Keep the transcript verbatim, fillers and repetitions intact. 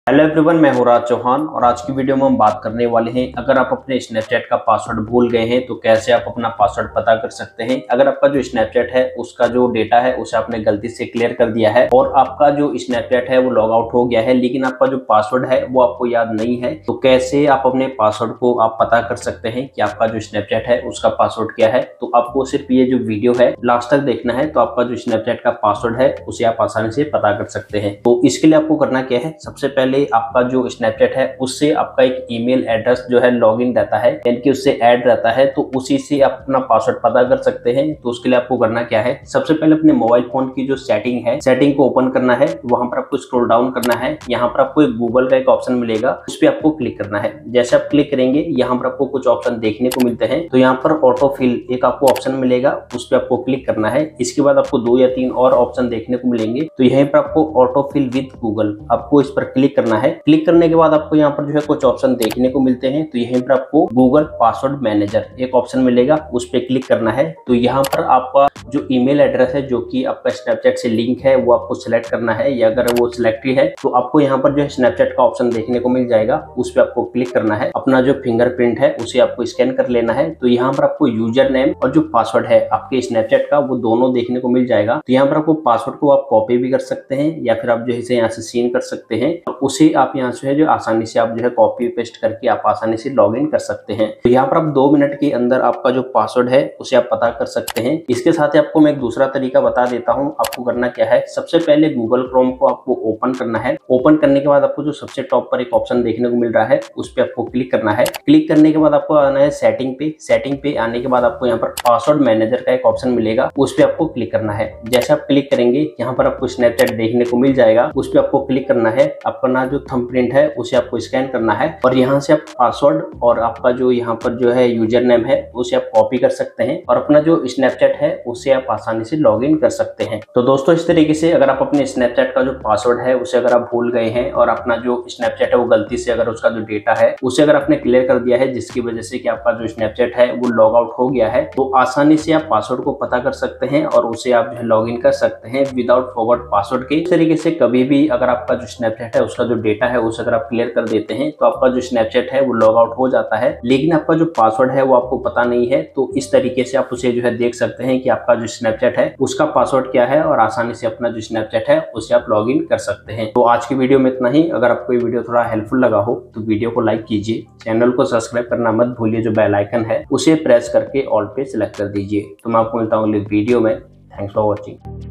Hello everyone, मैं हूं राज चौहान और आज की वीडियो में हम बात करने वाले हैं अगर आप अपने स्नैपचैट का पासवर्ड भूल गए हैं तो कैसे आप अपना पासवर्ड पता कर सकते हैं। अगर आपका जो स्नैपचैट है उसका जो डेटा है उसे आपने गलती से क्लियर कर दिया है और आपका जो स्नैपचैट है वो लॉग आउट हो गया है, लेकिन आपका जो पासवर्ड है वो आपको याद नहीं है, तो कैसे आप अपने पासवर्ड को आप पता कर सकते हैं कि आपका जो स्नैपचैट है उसका पासवर्ड क्या है। तो आपको सिर्फ ये जो वीडियो है लास्ट तक देखना है, तो आपका जो स्नैपचैट का पासवर्ड है उसे आप आसानी से पता कर सकते हैं। तो इसके लिए आपको करना क्या है, सबसे पहले आपका जो स्नैपचैट है उससे आपका एक ईमेल एड्रेस जो है लॉगिन रहता है, यानी कि उससे ऐड रहता है, तो उसी से आप अपना पासवर्ड पता कर सकते हैं। तो उसके लिए आपको करना क्या है, सबसे पहले अपने मोबाइल फोन की जो सेटिंग है सेटिंग को ओपन करना है, वहां पर आपको स्क्रॉल डाउन करना है, यहाँ पर आपको एक गूगल का एक ऑप्शन मिलेगा, उस पर आपको क्लिक करना है। जैसे आप क्लिक करेंगे यहाँ पर आपको कुछ ऑप्शन देखने को मिलते हैं, तो यहाँ पर ऑटोफिल एक आपको ऑप्शन मिलेगा, उस पर आपको क्लिक करना है। इसके बाद आपको दो या तीन और ऑप्शन देखने को मिलेंगे, तो यहीं पर आपको ऑटोफिल विद गूगल आपको इस पर क्लिक करना है। क्लिक करने के बाद आपको यहाँ पर जो है कुछ ऑप्शन देखने को मिलते हैं, तो यहीं पर आपको गूगल पासवर्ड मैनेजर एक ऑप्शन मिलेगा, उस पर क्लिक करना है। तो यहाँ पर आपका जो ईमेल एड्रेस है जो कि आपका स्नैपचैट से लिंक है वो आपको सिलेक्ट करना है, या अगर वो सिलेक्ट है तो आपको यहाँ पर जो है स्नैपचैट का ऑप्शन देखने को मिल जाएगा, उस पर आपको क्लिक करना है। अपना जो फिंगरप्रिंट है उसे आपको स्कैन कर लेना है। तो यहाँ पर आपको यूजर नेम और जो पासवर्ड है आपके स्नैपचैट का वो दोनों देखने को मिल जाएगा। तो यहाँ पर आपको पासवर्ड को आप कॉपी भी कर सकते हैं या फिर आप जो है यहाँ से सीन कर सकते हैं, तो उसे आप यहाँ से जो आसानी से आप जो है कॉपी पेस्ट करके आप आसानी से लॉगिन कर सकते हैं। तो यहाँ पर आप दो मिनट के अंदर आपका जो पासवर्ड है उसे आप पता कर सकते हैं। इसके साथ ही आपको मैं एक दूसरा तरीका बता देता हूँ। आपको करना क्या है, सबसे पहले गूगल क्रोम को आपको ओपन करना है। ओपन करने के बाद आपको जो सबसे टॉप पर एक ऑप्शन देखने को मिल रहा है उस पर आपको क्लिक करना है। क्लिक करने के बाद आपको आना है सेटिंग पे। सेटिंग पे आने के बाद आपको यहाँ पर पासवर्ड मैनेजर का एक ऑप्शन मिलेगा, उस पर आपको क्लिक करना है। जैसे आप क्लिक करेंगे यहाँ पर आपको स्नैपचैट देखने को मिल जाएगा, उस पर आपको क्लिक करना है। अपना जो थंबप्रिंट है उसे आपको स्कैन करना है और यहाँ से आप पासवर्ड और आपका जो यहाँ पर जो है यूजर नेम है उसे आप कॉपी कर सकते हैं और अपना जो स्नैपचैट है उसे आप आसानी से लॉगिन कर सकते हैं। तो दोस्तों इस तरीके से अगर आप अपने स्नैपचैट का जो पासवर्ड है उसे अगर आप भूल गए हैं और अपना जो स्नैपचैट है वो गलती से अगर उसका जो डेटा है उसे अगर आपने क्लियर कर दिया है, जिसकी वजह से कि आपका जो स्नैपचैट है वो लॉग आउट हो गया है, तो आसानी से आप पासवर्ड को पता कर सकते हैं और उसे आप जो है लॉगिन कर सकते हैं विदाउट फॉरगॉट पासवर्ड के। इस तरीके से कभी भी अगर आपका जो स्नैपचैट है उसका जो डेटा है उसे अगर आप क्लियर कर देते हैं तो आपका जो स्नैपचैट है वो लॉग आउट हो जाता है, लेकिन आपका जो पासवर्ड है वो आपको पता नहीं है। तो इस तरीके से आप उसे जो है देख सकते हैं कि आपका जो स्नैपचैट है उसका पासवर्ड क्या है और आसानी से अपना जो स्नैपचैट है उसे आप लॉगिन कर सकते हैं। तो आज की वीडियो में इतना ही। अगर आपको ये वीडियो थोड़ा हेल्पफुल लगा हो तो वीडियो को लाइक कीजिए, चैनल को सब्सक्राइब करना मत भूलिए, जो बेल आइकन है उसे प्रेस करके ऑल पे सिलेक्ट कर दीजिए। तो मैं आपको मिलता हूँ अगले वीडियो में। Thanks for watching.